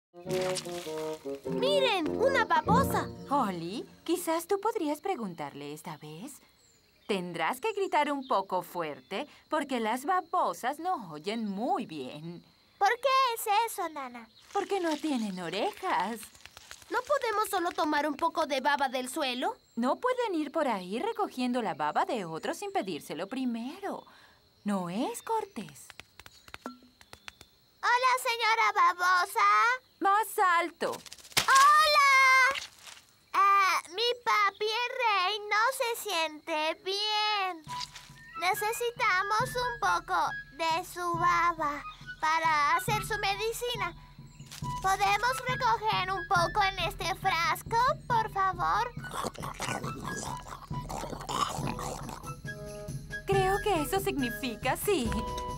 ¡Miren! ¡Una babosa! Holly, quizás tú podrías preguntarle esta vez. Tendrás que gritar un poco fuerte porque las babosas no oyen muy bien. ¿Por qué es eso, Nana? Porque no tienen orejas. ¿No podemos solo tomar un poco de baba del suelo? No pueden ir por ahí recogiendo la baba de otros sin pedírselo primero. No es cortés. Hola, señora babosa. Más alto. ¡Hola! Mi papi el rey no se siente bien. Necesitamos un poco de su baba para hacer su medicina. ¿Podemos recoger un poco en este frasco, por favor? Creo que eso significa sí.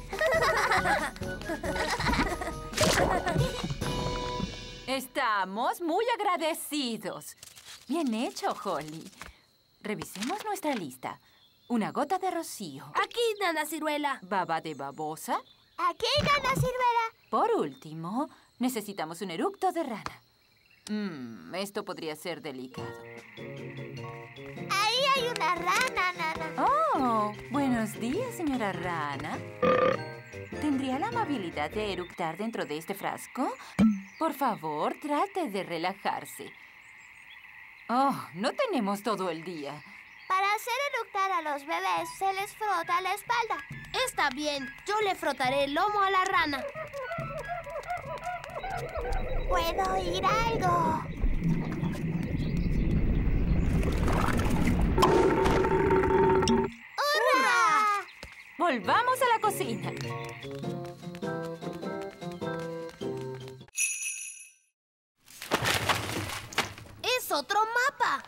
Estamos muy agradecidos. Bien hecho, Holly. Revisemos nuestra lista. Una gota de rocío. Aquí, Nana Ciruela. Baba de babosa. Aquí, Nana Ciruela. Por último, necesitamos un eructo de rana. Esto podría ser delicado. Ahí hay una rana, Nana. Oh, buenos días, señora rana. ¿Tendría la amabilidad de eructar dentro de este frasco? Por favor, trate de relajarse. Oh, no tenemos todo el día. Para hacer eructar a los bebés se les frota la espalda. Está bien, yo le frotaré el lomo a la rana. ¿Puedo oír algo? ¡Hurra! Volvamos a la cocina. ¡Es otro mapa!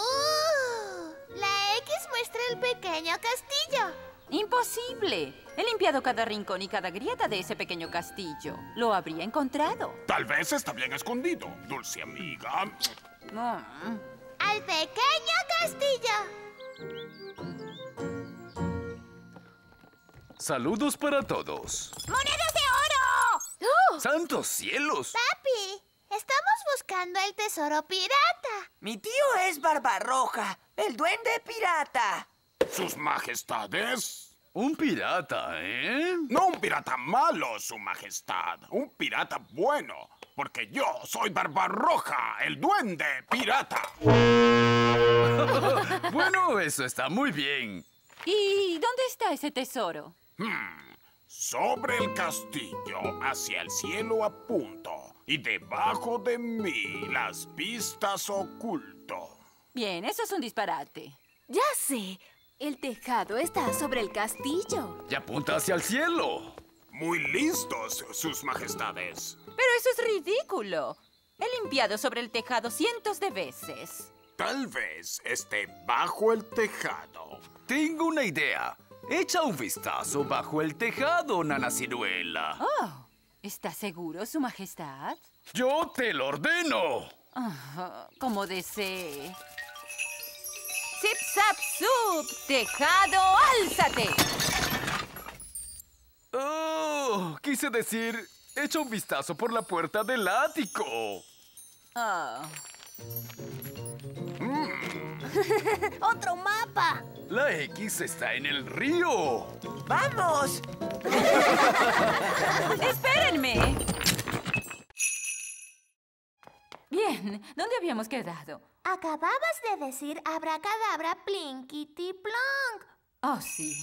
La X muestra el pequeño castillo. ¡Imposible! He limpiado cada rincón y cada grieta de ese pequeño castillo. Lo habría encontrado. Tal vez está bien escondido, dulce amiga. ¡Al pequeño castillo! Saludos para todos. ¡Monedas de oro! ¡Santos cielos! Papi, estamos buscando el tesoro pirata. Mi tío es Barbarroja, el duende pirata. Sus majestades. Un pirata, ¿eh? No un pirata malo, su majestad. Un pirata bueno. Porque yo soy Barbarroja, el duende pirata. Bueno, eso está muy bien. ¿Y dónde está ese tesoro? Sobre el castillo, hacia el cielo apunto. Y debajo de mí, las pistas oculto. Bien, eso es un disparate. Ya sé. El tejado está sobre el castillo. Y apunta hacia el cielo. Muy listos, sus majestades. Pero eso es ridículo. He limpiado sobre el tejado cientos de veces. Tal vez esté bajo el tejado. Tengo una idea. Echa un vistazo bajo el tejado, Nana Ciruela. Oh, ¿está seguro, su majestad? ¡Yo te lo ordeno! Como desee. ¡Zip, zap, zup! ¡Tejado, álzate! ¡Oh! Quise decir, echa un vistazo por la puerta del ático. Oh. ¡Otro mapa! La X está en el río. ¡Vamos! ¡Espérenme! Bien, ¿dónde habíamos quedado? Acababas de decir abracadabra, plinkity plonk. Oh, sí.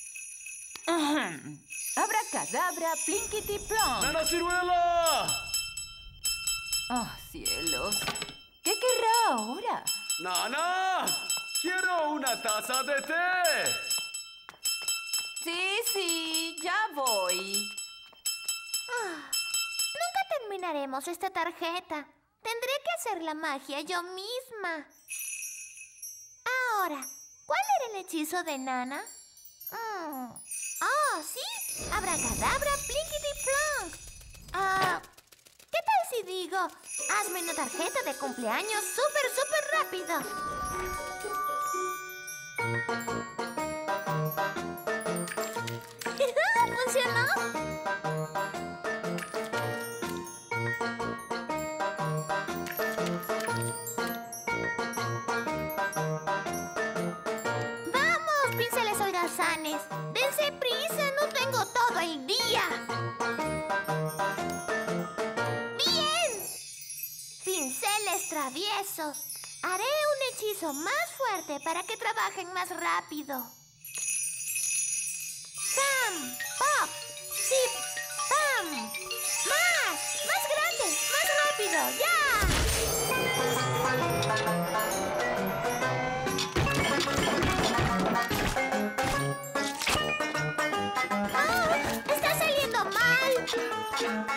Abracadabra, plinkity plonk. ¡Nana Ciruela! Oh, cielos. ¿Qué querrá ahora? ¡Nana! ¡Quiero una taza de té! Sí, ya voy. Nunca terminaremos esta tarjeta. Tendré que hacer la magia yo misma. Ahora, ¿cuál era el hechizo de Nana? ¡Oh, sí! Abracadabra, plinkity plonk. ¿Qué tal si digo, hazme una tarjeta de cumpleaños súper rápido? ¿Funcionó? eso. Haré un hechizo más fuerte para que trabajen más rápido. ¡Pam! ¡Pop! ¡Zip! ¡Pam! ¡Más! ¡Más grande! ¡Más rápido! ¡Ya! ¡Oh! ¡Está saliendo mal!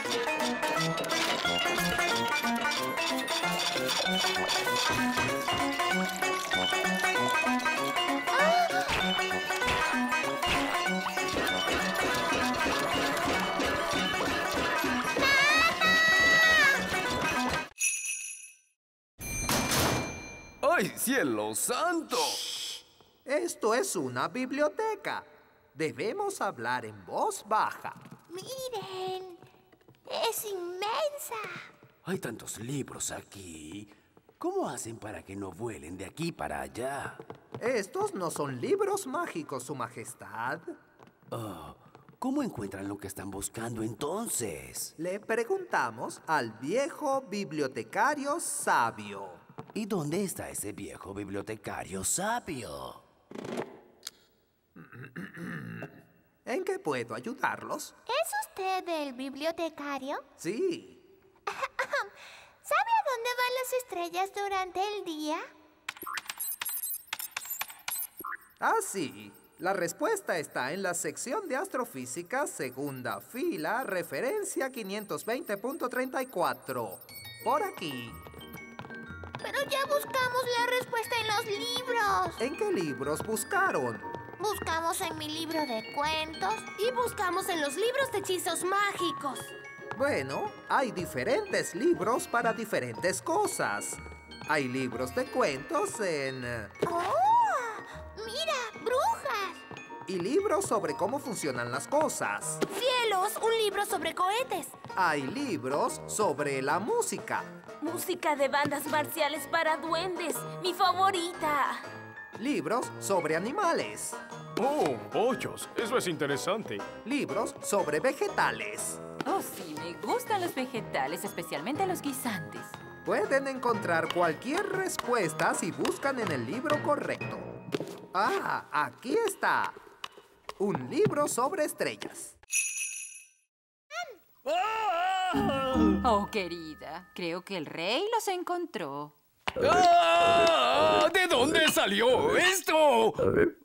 ¡Ay, cielo santo! Esto es una biblioteca. Debemos hablar en voz baja. ¡Miren! ¡Es inmensa! Hay tantos libros aquí. ¿Cómo hacen para que no vuelen de aquí para allá? Estos no son libros mágicos, Su Majestad. Oh, ¿cómo encuentran lo que están buscando entonces? Le preguntamos al viejo bibliotecario sabio. ¿Y dónde está ese viejo bibliotecario sabio? ¿En qué puedo ayudarlos? ¿Es usted el bibliotecario? Sí. ¿Sabe a dónde van las estrellas durante el día? Ah, sí. La respuesta está en la sección de astrofísica, segunda fila, referencia 520.34. Por aquí. Pero ya buscamos la respuesta en los libros. ¿En qué libros buscaron? Buscamos en mi libro de cuentos. Y buscamos en los libros de hechizos mágicos. Bueno, hay diferentes libros para diferentes cosas. Hay libros de cuentos ¡Oh! ¡Mira! ¡Brujas! y libros sobre cómo funcionan las cosas. ¡Cielos! Un libro sobre cohetes. Hay libros sobre la música. Música de bandas marciales para duendes. Mi favorita. Libros sobre animales. ¡Oh, pollos! Eso es interesante. Libros sobre vegetales. Oh, sí, me gustan los vegetales, especialmente los guisantes. Pueden encontrar cualquier respuesta si buscan en el libro correcto. Ah, aquí está. Un libro sobre estrellas. Oh, querida, creo que el rey los encontró. ¡Ah! ¿De dónde salió esto?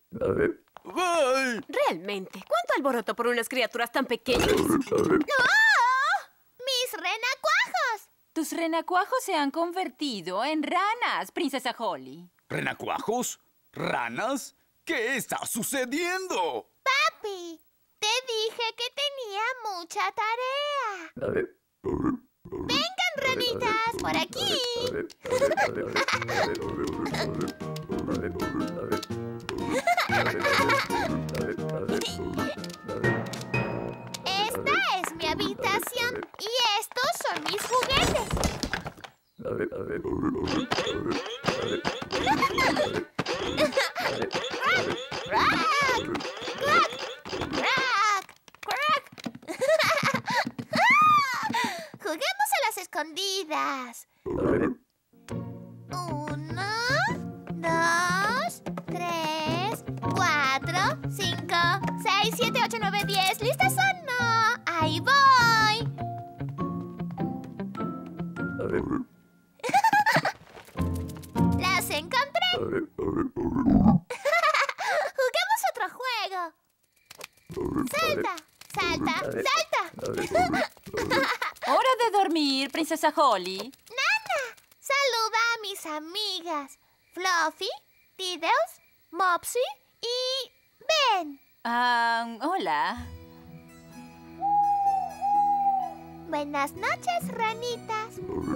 ¡Ay! Realmente, ¿cuánto alboroto por unas criaturas tan pequeñas? ¡Oh! ¡Mis renacuajos! Tus renacuajos se han convertido en ranas, princesa Holly. ¿Renacuajos? ¿Ranas? ¿Qué está sucediendo? Papi, te dije que tenía mucha tarea. ¡Vengan, ranitas! ¡Por aquí! Esta es mi habitación y estos son mis juguetes. Juguemos a las escondidas. 1, 2, 3, 4, 5, 6, 7, 8, 9, 10. ¿Listas o no? ¡Ahí voy! ¡Las encontré! ¡Juguemos otro juego! ¡Salta! ¡Salta! ¡Salta! ¡Hora de dormir, princesa Holly! ¡Nana! Saluda a mis amigas. Fluffy, Tiddles, Mopsy y Ben. Hola. Buenas noches, ranitas.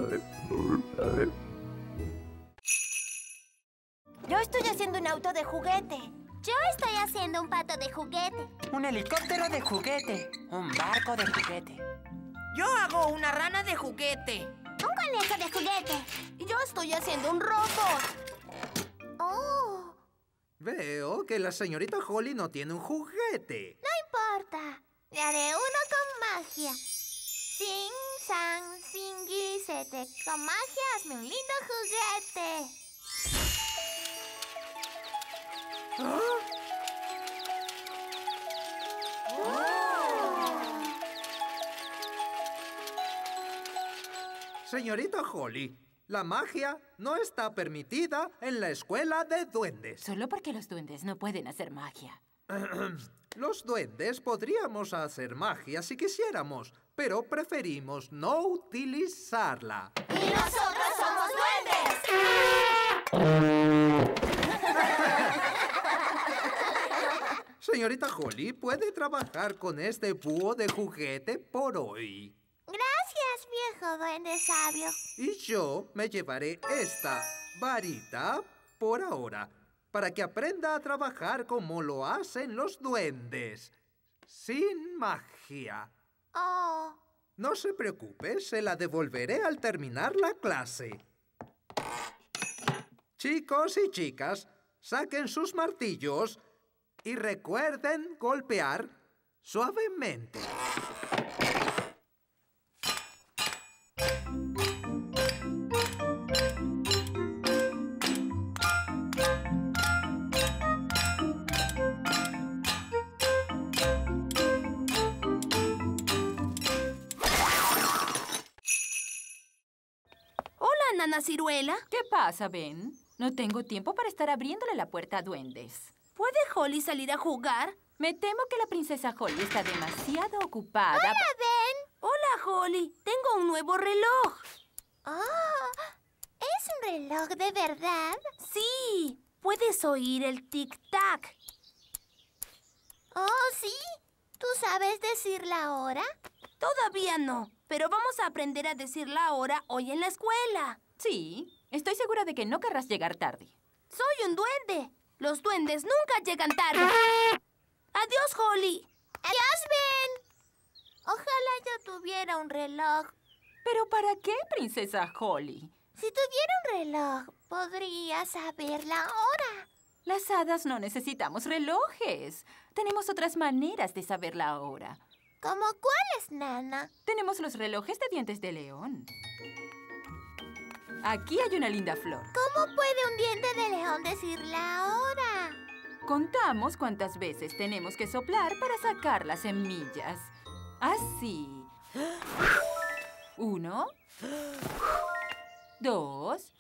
Yo estoy haciendo un auto de juguete. Yo estoy haciendo un pato de juguete. Un helicóptero de juguete. Un barco de juguete. Yo hago una rana de juguete. Un conejo de juguete. Y yo estoy haciendo un robot. Oh, Veo que la señorita Holly no tiene un juguete. no importa. Le haré uno con magia. Sing, sang, singi, Lisette. Con magia, hazme un lindo juguete. Señorita Holly, la magia no está permitida en la escuela de duendes. Solo porque los duendes no pueden hacer magia. Los duendes podríamos hacer magia si quisiéramos, pero preferimos no utilizarla. ¡Y nosotros somos duendes! Señorita Holly, ¿puede trabajar con este búho de juguete por hoy? Gracias, viejo duende sabio. Y yo me llevaré esta varita por ahora, para que aprenda a trabajar como lo hacen los duendes, sin magia. Oh. No se preocupe, se la devolveré al terminar la clase. Chicos y chicas, saquen sus martillos y recuerden golpear suavemente. Nana Ciruela. ¿Qué pasa, Ben? No tengo tiempo para estar abriéndole la puerta a duendes. ¿Puede Holly salir a jugar? Me temo que la princesa Holly está demasiado ocupada. ¡Hola, Ben! Hola, Holly. Tengo un nuevo reloj. Oh, ¿es un reloj de verdad? Sí. Puedes oír el tic-tac. Oh, sí. ¿Tú sabes decir la hora? Todavía no, pero vamos a aprender a decir la hora hoy en la escuela. Sí, estoy segura de que no querrás llegar tarde. Soy un duende. Los duendes nunca llegan tarde. Adiós, Holly. Adiós, Ben. Ojalá yo tuviera un reloj. ¿Pero para qué, princesa Holly? Si tuviera un reloj, podría saber la hora. Las hadas no necesitamos relojes. Tenemos otras maneras de saber la hora. ¿Cómo cuáles, Nana? Tenemos los relojes de dientes de león. Aquí hay una linda flor. ¿Cómo puede un diente de león decir la hora? Contamos cuántas veces tenemos que soplar para sacar las semillas. Así. 1, 2,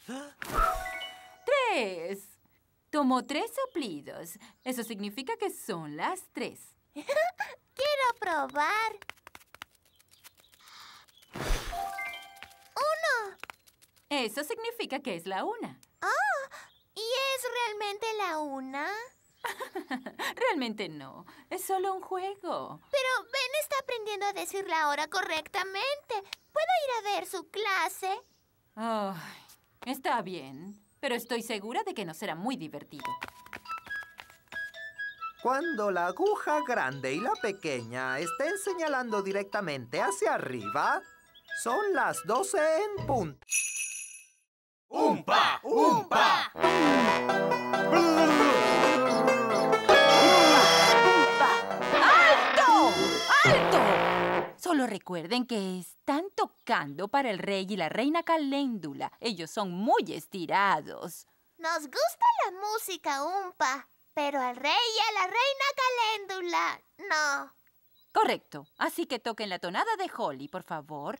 3. Tomó 3 soplidos. Eso significa que son las 3. Quiero probar. 1. Eso significa que es la 1. Oh, ¿y es realmente la 1? Realmente no. Es solo un juego. Pero Ben está aprendiendo a decir la hora correctamente. ¿Puedo ir a ver su clase? Oh, está bien, pero estoy segura de que no será muy divertido. Cuando la aguja grande y la pequeña estén señalando directamente hacia arriba, son las 12 en punto. ¡Umpa! ¡Umpa! ¡Alto! ¡Alto! Solo recuerden que están tocando para el rey y la reina Caléndula. Ellos son muy estirados. Nos gusta la música, Umpa. Pero al rey y a la reina Caléndula, no. Correcto. Así que toquen la tonada de Holly, por favor.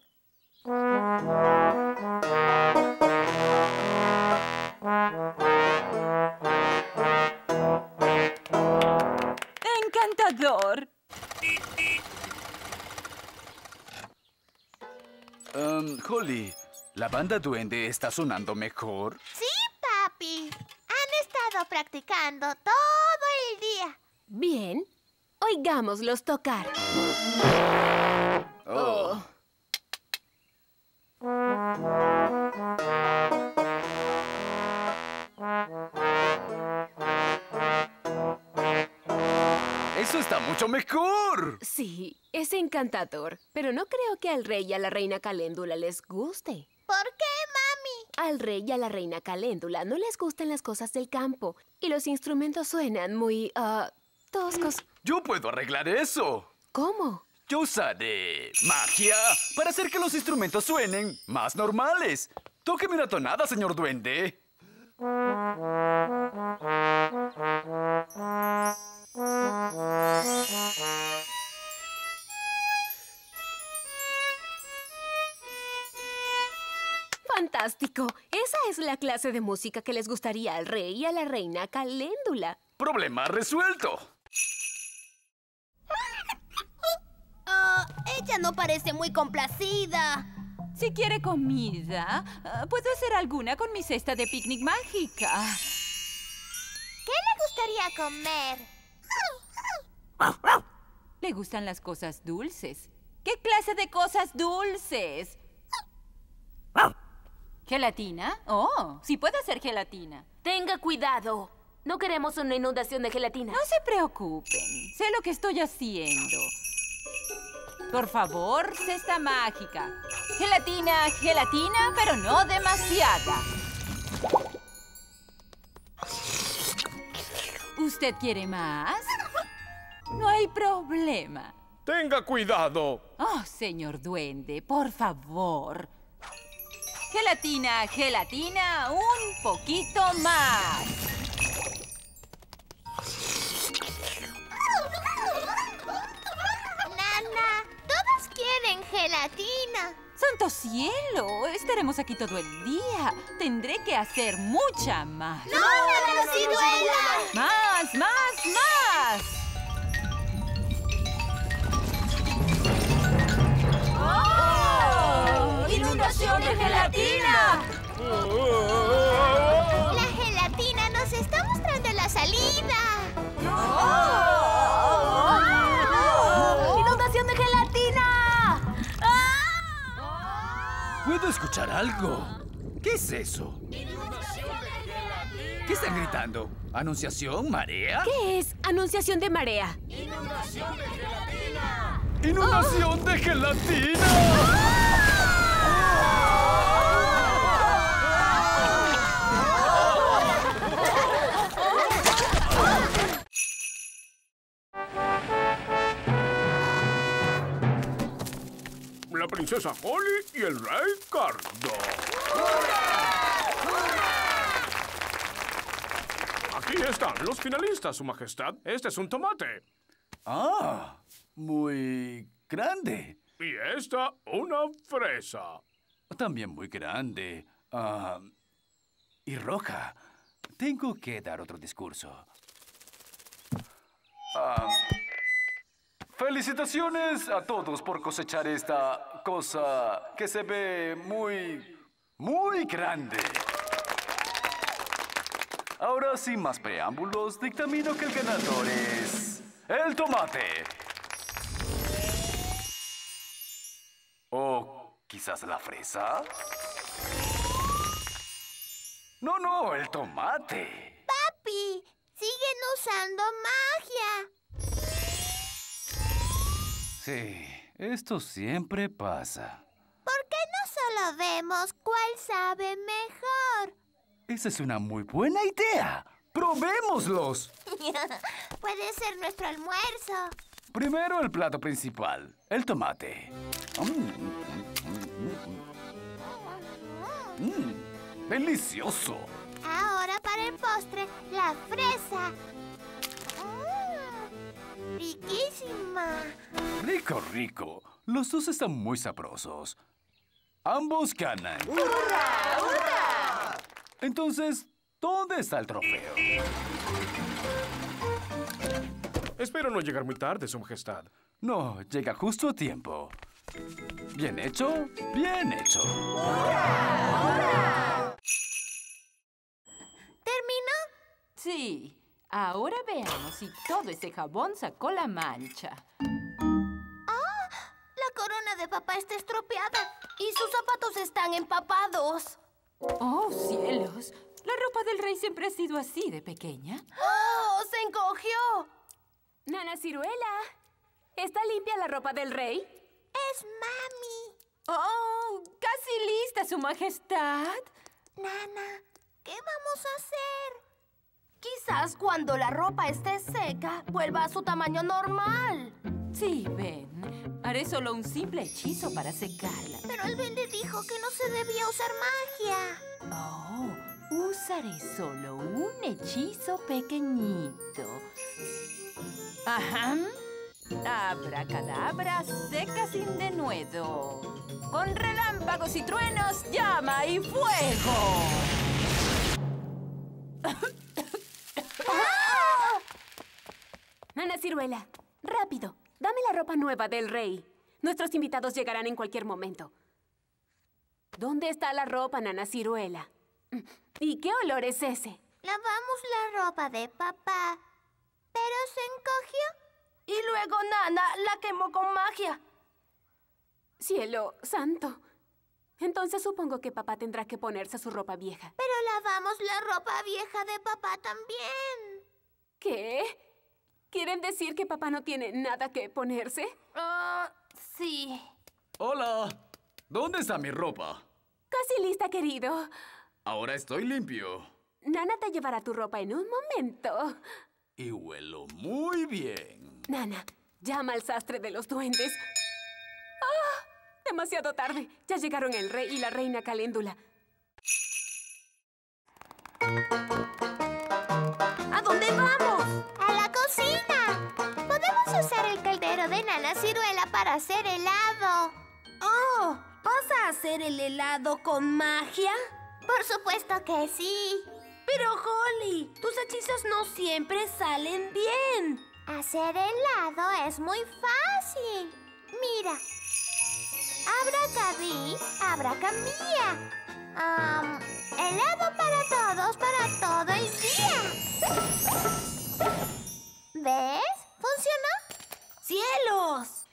¡Encantador! Holly, ¿la banda duende está sonando mejor? Sí, papi. Han estado practicando todo el día. Bien. Oigámoslos tocar. Oh. ¡Eso está mucho mejor! Sí, es encantador. Pero no creo que al rey y a la reina Caléndula les guste. ¿Por qué, mami? Al rey y a la reina Caléndula no les gustan las cosas del campo. Y los instrumentos suenan muy, toscos. ¡Yo puedo arreglar eso! ¿Cómo? Yo usaré magia para hacer que los instrumentos suenen más normales. Tóqueme una tonada, señor duende. ¡Fantástico! Esa es la clase de música que les gustaría al rey y a la reina Caléndula. Problema resuelto. Ella no parece muy complacida. Si quiere comida, puedo hacer alguna con mi cesta de picnic mágica. ¿Qué le gustaría comer? Le gustan las cosas dulces. ¿Qué clase de cosas dulces? ¿Gelatina? Oh, sí puede hacer gelatina. Tenga cuidado. No queremos una inundación de gelatina. No se preocupen. Sé lo que estoy haciendo. Por favor, cesta mágica. Gelatina, gelatina, pero no demasiada. ¿Usted quiere más? No hay problema. Tenga cuidado. Oh, señor duende, por favor. Gelatina, gelatina, un poquito más. Nana, todos quieren gelatina. ¡Santo cielo! Estaremos aquí todo el día. Tendré que hacer mucha más. ¡No, Nana Ciruela! ¡Más, más, más! ¡Oh! ¡Inundación de gelatina! La gelatina nos está mostrando la salida. ¡Inundación de gelatina! ¿Puedo escuchar algo? ¿Qué es eso? ¿Qué están gritando? ¿Anunciación? ¿Marea? ¿Qué es anunciación de marea? ¡Inundación de gelatina! ¡Inundación de gelatina! La princesa Holly y el rey Cardo. Aquí están los finalistas, Su Majestad. Este es un tomate. Ah, muy grande. Y esta, una fresa. También muy grande. Y roja. Tengo que dar otro discurso. Felicitaciones a todos por cosechar esta cosa que se ve muy grande. Ahora, sin más preámbulos, dictamino que el ganador es el tomate. ¿O quizás la fresa? No, el tomate. Papi, siguen usando magia. Sí, esto siempre pasa. ¿Por qué no solo vemos cuál sabe mejor? Esa es una muy buena idea. ¡Probémoslos! Puede ser nuestro almuerzo. Primero el plato principal, el tomate. ¡Delicioso! Ahora para el postre, la fresa. ¡Riquísima! Rico, rico. Los dos están muy sabrosos. Ambos ganan. ¡Hurra! ¡Hurra! Entonces, ¿dónde está el trofeo? Espero no llegar muy tarde, Su Majestad. No, llega justo a tiempo. ¿Bien hecho? ¡Bien hecho! ¿Terminó? Sí. Ahora veamos si todo ese jabón sacó la mancha. La corona de papá está estropeada. Y sus zapatos están empapados. ¡Oh, cielos! La ropa del rey siempre ha sido así de pequeña. ¡Oh, se encogió! Nana Ciruela, ¿está limpia la ropa del rey? Es mami. ¡Oh! ¡Casi lista, Su Majestad! Nana, ¿qué vamos a hacer? Quizás cuando la ropa esté seca, vuelva a su tamaño normal. Sí, ven. Haré solo un simple hechizo para secarla. Pero el duende dijo que no se debía usar magia. Oh, usaré solo un hechizo pequeñito. Ajá. Abracadabra, seca sin denuedo. Con relámpagos y truenos, llama y fuego. Nana Ciruela, rápido. Dame la ropa nueva del rey. Nuestros invitados llegarán en cualquier momento. ¿Dónde está la ropa, Nana Ciruela? ¿Y qué olor es ese? Lavamos la ropa de papá, pero se encogió. Y luego Nana la quemó con magia. Cielo santo. Entonces supongo que papá tendrá que ponerse su ropa vieja. Pero lavamos la ropa vieja de papá también. ¿Qué? ¿Quieren decir que papá no tiene nada que ponerse? Sí. Hola. ¿Dónde está mi ropa? Casi lista, querido. Ahora estoy limpio. Nana te llevará tu ropa en un momento. Y huelo muy bien. Nana, llama al sastre de los duendes. ¡Ah! Demasiado tarde. Ya llegaron el rey y la reina Caléndula. ¿A dónde vamos? ¡A la cocina! Podemos usar el caldero de Nana Ciruela para hacer helado. Oh, ¿vas a hacer el helado con magia? Por supuesto que sí. Pero, Holly, tus hechizos no siempre salen bien. Hacer helado es muy fácil. Mira. Abracadí, abracamía. Helado para todo el día. ¿Ves? ¿Funcionó? ¡Cielos!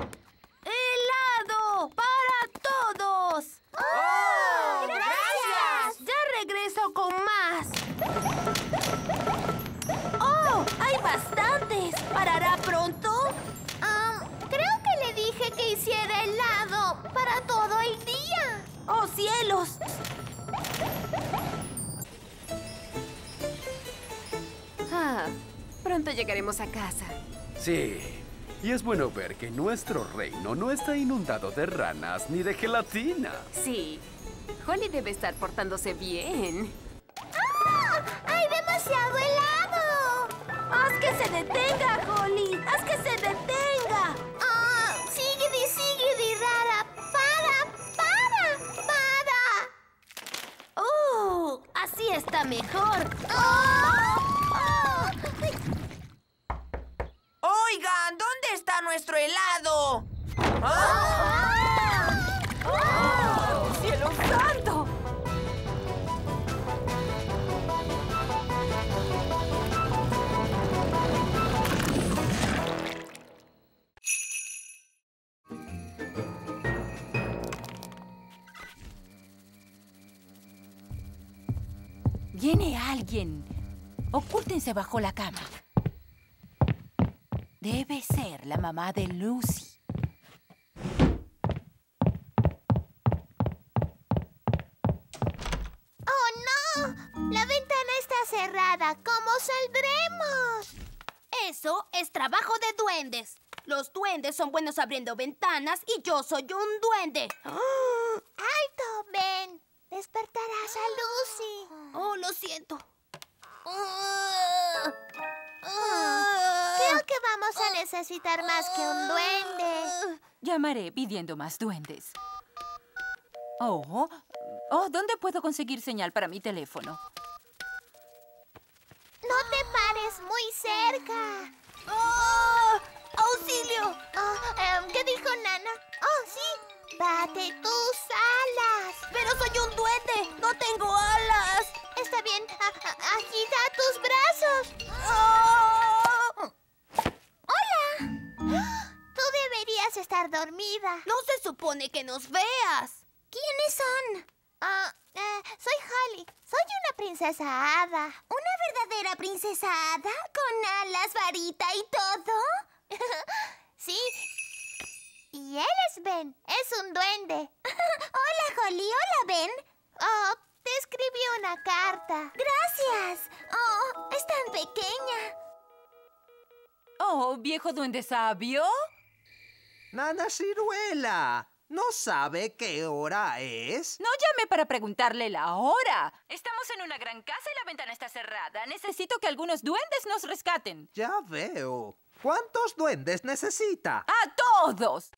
¡Helado para todos! ¡Oh! ¡Gracias! Ya regreso con más. ¡Oh! ¡Hay bastantes! ¿Parará pronto? Creo que le dije que hiciera helado para todo el día. ¡Oh, cielos! Pronto llegaremos a casa. Sí. Y es bueno ver que nuestro reino no está inundado de ranas ni de gelatina. Sí. Holly debe estar portándose bien. ¡Ah! ¡Hay demasiado helado! ¡Haz que se detenga, Holly! ¡Haz que se detenga! Sigue, rara. ¡Para! ¡Oh! Así está mejor. Oigan, ¿dónde está nuestro helado? ¡Oh, cielo santo! Viene alguien. Ocúltense bajo la cama. Debe ser la mamá de Lucy. ¡Oh, no! La ventana está cerrada. ¿Cómo saldremos? Eso es trabajo de duendes. Los duendes son buenos abriendo ventanas y yo soy un duende. ¡Alto, Ben! Despertarás a Lucy. Oh, lo siento. Creo que vamos a necesitar más que un duende. Llamaré pidiendo más duendes. ¿Dónde puedo conseguir señal para mi teléfono? No te pares muy cerca. ¡Auxilio! ¿Qué dijo Nana? ¡Oh, sí! ¡Bate tus alas! ¡Pero soy un duende! ¡No tengo alas! Está bien. Agita tus brazos. ¡Hola! Tú deberías estar dormida. No se supone que nos veas. ¿Quiénes son? Soy Holly. Soy una princesa hada. ¿Una verdadera princesa hada? ¿Con alas, varita y todo? Sí. Y él es Ben. Es un duende. Hola, Holly. Hola, Ben. Te escribí una carta. Gracias. Es tan pequeña. Oh, viejo duende sabio. Nana Ciruela, ¿no sabe qué hora es? No llame para preguntarle la hora. Estamos en una gran casa y la ventana está cerrada. Necesito que algunos duendes nos rescaten. Ya veo. ¿Cuántos duendes necesita? ¡A todos!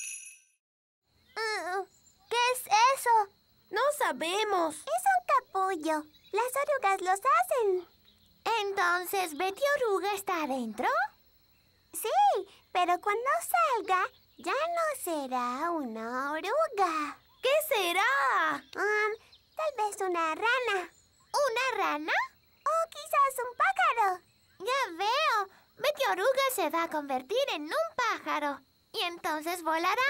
¿Qué es eso? No sabemos. Es un capullo. Las orugas los hacen. Entonces, ¿Betty Oruga está adentro? Sí, pero cuando salga, ya no será una oruga. ¿Qué será? Tal vez una rana. ¿Una rana? O quizás un pájaro. Ya veo. Betty Oruga se va a convertir en un pájaro. Y entonces volará.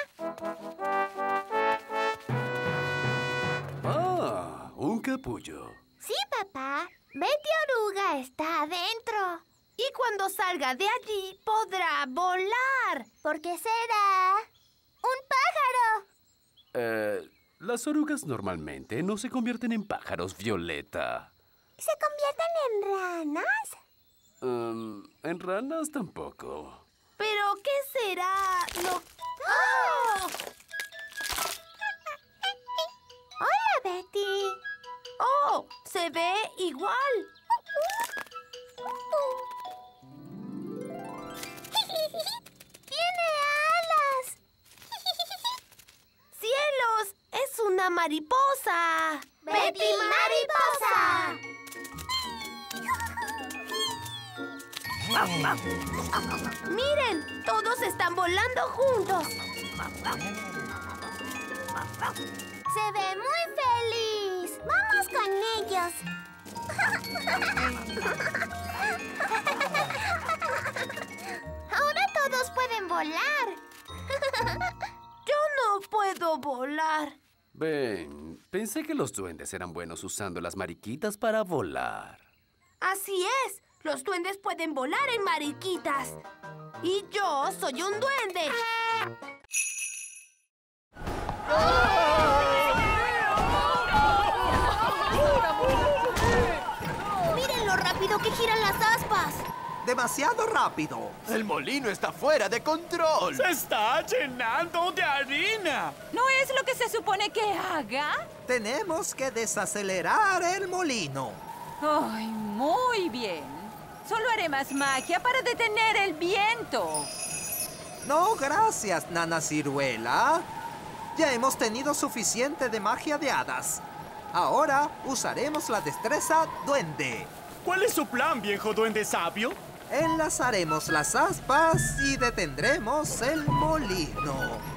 Ah, un capullo. Sí, papá. Betty Oruga está adentro. Y cuando salga de allí, podrá volar. ¿Por qué será? ¡Un pájaro! Las orugas normalmente no se convierten en pájaros, Violeta. ¿Se convierten en ranas? En ranas tampoco. ¿Pero qué será lo...? ¡Oh! ¡Hola, Betty! ¡Oh! Se ve igual. ¡Tiene alas! ¡Cielos! ¡Es una mariposa! ¡Betty Mariposa! ¡Miren! ¡Todos están volando juntos! Se ve muy feliz. ¡Vamos con ellos! Ahora todos pueden volar. Yo no puedo volar. Ven, pensé que los duendes eran buenos usando las mariquitas para volar. Así es. Los duendes pueden volar en mariquitas. Y yo soy un duende. ¡Miren lo rápido que giran las aspas! ¡Demasiado rápido! El molino está fuera de control. ¡Se está llenando de harina! ¿No es lo que se supone que haga? Tenemos que desacelerar el molino. ¡Ay, muy bien! Solo haré más magia para detener el viento. No, gracias, Nana Ciruela. Ya hemos tenido suficiente de magia de hadas. Ahora usaremos la destreza duende. ¿Cuál es su plan, viejo duende sabio? Enlazaremos las aspas y detendremos el molino.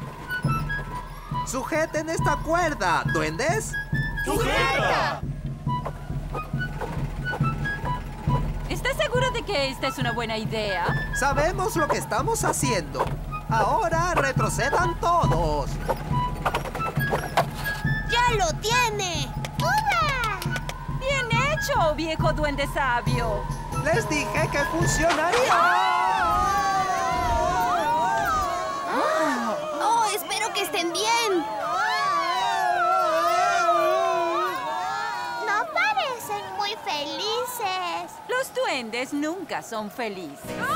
¡Sujeten esta cuerda, duendes! ¡Sujeta! ¿Estás seguro de que esta es una buena idea? Sabemos lo que estamos haciendo. Ahora retrocedan todos. ¡Ya lo tiene! ¡Hurra! ¡Bien hecho, viejo duende sabio! ¡Les dije que funcionaría! ¡Oh, espero que estén bien! No parecen muy felices. Los duendes nunca son felices.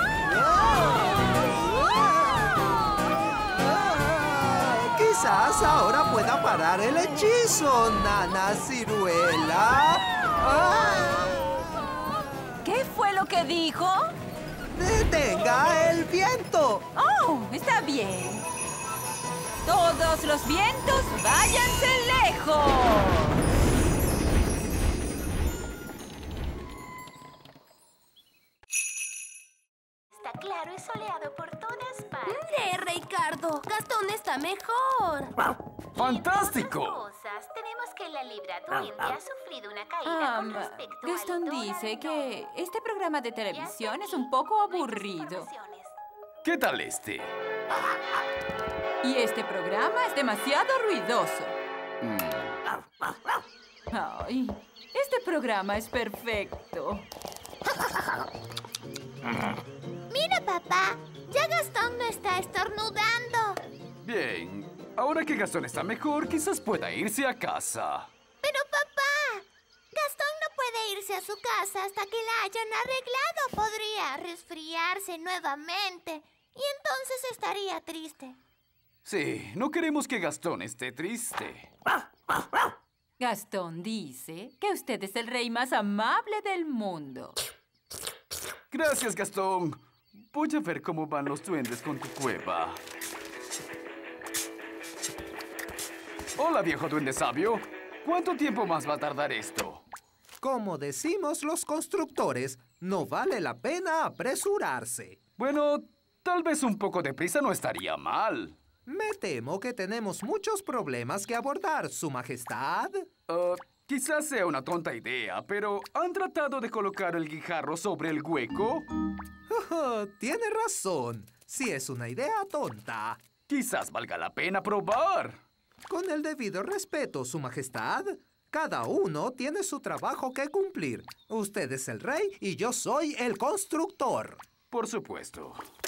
Quizás ahora pueda parar el hechizo, Nana Ciruela. ¿Qué fue lo que dijo? ¡Detenga el viento! ¡Oh, está bien! ¡Todos los vientos, váyanse lejos! Está claro y soleado por todas partes. Ricardo! ¡Gastón está mejor! ¡Fantástico! Cosas. Tenemos que la libra duende ha sufrido una caída con respecto Gastón al dólar. dice que este programa de televisión es un poco aburrido. ¿Qué tal este? Y este programa es demasiado ruidoso. Ay, este programa es perfecto. Mira, papá. Ya Gastón no está estornudando. Bien, ahora que Gastón está mejor, quizás pueda irse a casa. Pero, papá, Gastón no puede irse a su casa hasta que la hayan arreglado. Podría resfriarse nuevamente y entonces estaría triste. Sí, no queremos que Gastón esté triste. Gastón dice que usted es el rey más amable del mundo. Gracias, Gastón. Voy a ver cómo van los duendes con tu cueva. Hola, viejo duende sabio. ¿Cuánto tiempo más va a tardar esto? Como decimos los constructores, no vale la pena apresurarse. Bueno, tal vez un poco de prisa no estaría mal. Me temo que tenemos muchos problemas que abordar, Su Majestad. Quizás sea una tonta idea, pero ¿han tratado de colocar el guijarro sobre el hueco? Tiene razón. Sí es una idea tonta. Quizás valga la pena probar. Con el debido respeto, Su Majestad, cada uno tiene su trabajo que cumplir. Usted es el rey y yo soy el constructor. Por supuesto.